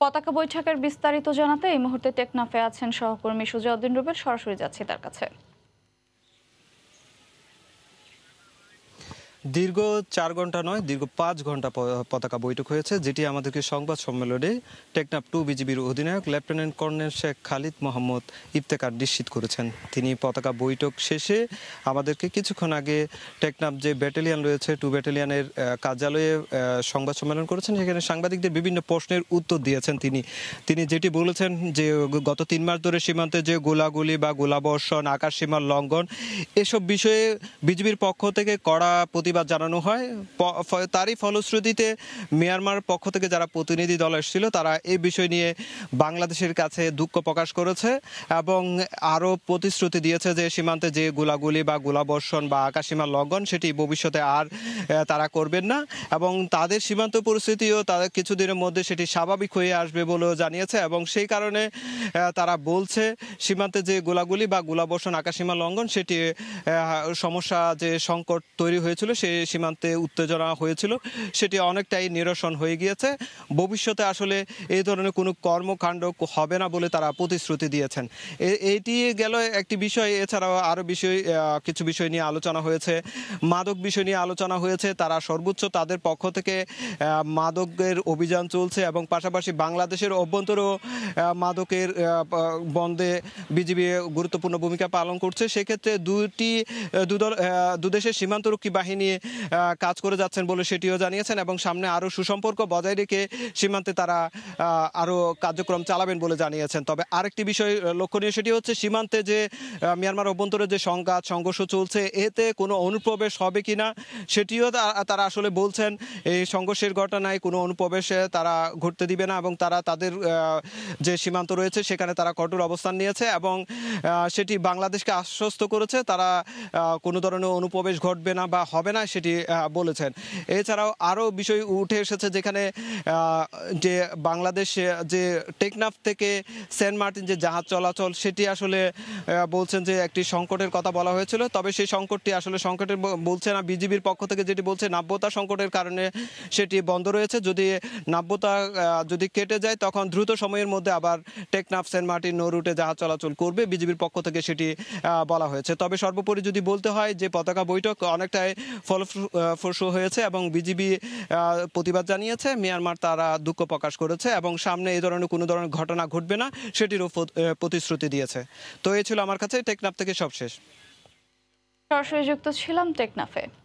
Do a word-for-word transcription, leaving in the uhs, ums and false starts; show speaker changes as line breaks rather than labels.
পতাকা বৈঠকের বিস্তারিত জানাতে এই মুহূর্তে টেকনাফে আছেন সহকর্মী সুজাউদ্দিন রুবেল। সরাসরি যাচ্ছি তার কাছে।
দীর্ঘ চার ঘন্টা নয় দীর্ঘ পাঁচ ঘন্টা পতাকা বৈঠক হয়েছে, যেটি আমাদেরকে সংবাদ সম্মেলনে টেকনাফ টু বিজিবির অধিনায়ক লেফটেন্যান্ট কর্নেল শেখ খালিদ মোহাম্মদ ইফতেখার নিশ্চিত করেছেন। তিনি পতাকা বৈঠক শেষে আমাদেরকে কিছুক্ষণ আগে টেকনাফ যে ব্যাটালিয়ন রয়েছে টু ব্যাটালিয়নের কার্যালয়ে সংবাদ সম্মেলন করেছেন, সেখানে সাংবাদিকদের বিভিন্ন প্রশ্নের উত্তর দিয়েছেন। তিনি তিনি যেটি বলেছেন যে গত তিন মাস ধরে সীমান্তে যে গোলাগুলি বা গোলাবর্ষণ, আকাশ সীমার লঙ্ঘন, এসব বিষয়ে বিজিবির পক্ষ থেকে কড়া প্রতিবাদ জানানো হয়। তারই ফলশ্রুতিতে মিয়ানমার পক্ষ থেকে যারা প্রতিনিধি দল এসেছিল তারা এই বিষয় নিয়ে বাংলাদেশের কাছে দুঃখ প্রকাশ করেছে এবং আরও প্রতিশ্রুতি দিয়েছে যে সীমান্তে যে গোলাগুলি বা গোলাবর্ষণ বা আকাশসীমা লঙ্ঘন সেটি ভবিষ্যতে আর তারা করবেন না এবং তাদের সীমান্ত পরিস্থিতিও তাদের কিছুদিনের মধ্যে সেটি স্বাভাবিক হয়ে আসবে বলেও জানিয়েছে। এবং সেই কারণে তারা বলছে সীমান্তে যে গোলাগুলি বা গোলাবর্ষণ, আকাশসীমা লঙ্ঘন, সেটি সমস্যা যে সংকট তৈরি হয়েছিল, সে সীমান্তে উত্তেজনা হয়েছিল, সেটি অনেকটাই নিরসন হয়ে গিয়েছে। ভবিষ্যতে আসলে এই ধরনের কোনো কর্মকাণ্ড হবে না বলে তারা প্রতিশ্রুতি দিয়েছেন। এইটি গেল একটি বিষয়। এছাড়াও আরও বিষয় কিছু বিষয় নিয়ে আলোচনা হয়েছে, মাদক বিষয় নিয়ে আলোচনা হয়েছে। তারা সর্বোচ্চ তাদের পক্ষ থেকে মাদকের অভিযান চলছে এবং পাশাপাশি বাংলাদেশের অভ্যন্তরেও মাদকের বন্ধে বিজিবি গুরুত্বপূর্ণ ভূমিকা পালন করছে। সেক্ষেত্রে দুটি দুদল দুদেশের সীমান্তরক্ষী বাহিনী কাজ করে যাচ্ছেন বলে সেটিও জানিয়েছেন এবং সামনে আরও সুসম্পর্ক বজায় রেখে সীমান্তে তারা আরও কার্যক্রম চালাবেন বলে জানিয়েছেন। তবে আরেকটি বিষয় লক্ষণীয়, সেটি হচ্ছে সীমান্তে যে মিয়ানমার অভ্যন্তরে যে সংঘাত সংঘর্ষ চলছে, এতে কোনো অনুপ্রবেশ হবে কিনা সেটিও তারা আসলে বলছেন এই সংঘর্ষের ঘটনায় কোনো অনুপ্রবেশে তারা ঘটতে দিবে না এবং তারা তাদের যে সীমান্ত রয়েছে সেখানে তারা কঠোর অবস্থান নিয়েছে এবং সেটি বাংলাদেশকে আশ্বস্ত করেছে তারা কোনো ধরনের অনুপ্রবেশ ঘটবে না বা হবে না সেটি বলেছেন। এছাড়াও আরও বিষয় উঠে এসেছে, যেখানে যে বাংলাদেশ যে টেকনাফ থেকে সেন্ট মার্টিন যে জাহাজ চলাচল, সেটি আসলে বলছেন যে একটি সংকটের কথা বলা হয়েছিল। তবে সেই সংকটটি আসলে সংকটের বলছে না, বিজিবির পক্ষ থেকে যেটি বলছে নাব্যতা সংকটের কারণে সেটি বন্ধ রয়েছে। যদি নাব্যতা যদি কেটে যায় তখন দ্রুত সময়ের মধ্যে আবার টেকনাফ সেন্ট মার্টিন নৌ রুটে জাহাজ চলাচল করবে, বিজিবির পক্ষ থেকে সেটি বলা হয়েছে। তবে সর্বোপরি যদি বলতে হয় যে পতাকা বৈঠক অনেকটাই ফলপ্রসূ হয়েছে এবং বিজিবি প্রতিবাদ জানিয়েছে, মিয়ানমার তারা দুঃখ প্রকাশ করেছে এবং সামনে এই ধরনের কোনো ধরনের ঘটনা ঘটবে না সেটিরও প্রতিশ্রুতি দিয়েছে। তো এই ছিল আমার কাছে টেকনাফ থেকে সবশেষ।
সরাসরি যুক্ত ছিলাম টেকনাফে।